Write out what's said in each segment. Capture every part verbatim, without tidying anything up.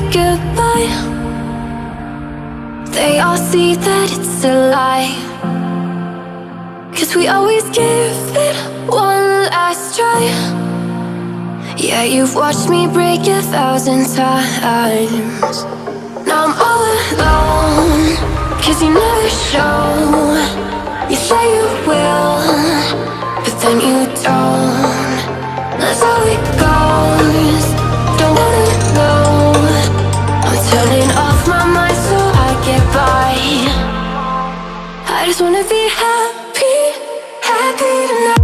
goodbye, they all see that it's a lie. 'Cause we always give it one last try. Yeah, you've watched me break a thousand times. Now I'm all alone, 'cause you never show. You say you will, but then you don't. That's how it goes, don't wanna know. I'm turning off my mind so I get by. I just wanna be happy, happy tonight.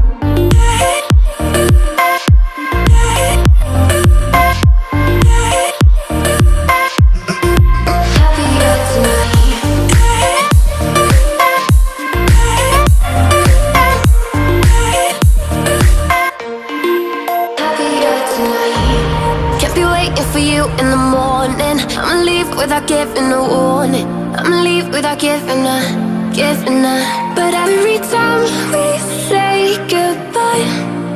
In the morning, I'ma leave without giving a warning. I'ma leave without giving a, giving a. But every time we say goodbye,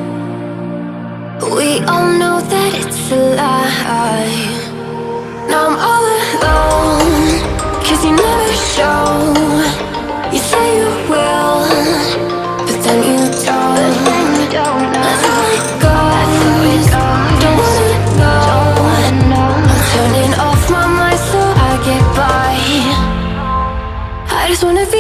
we all know that it's a lie. Now I'm all alone, 'cause you never show. You say you will, but then you don't. That's how it goes, don't wanna know. Turning off my mind so I get by. I just wanna be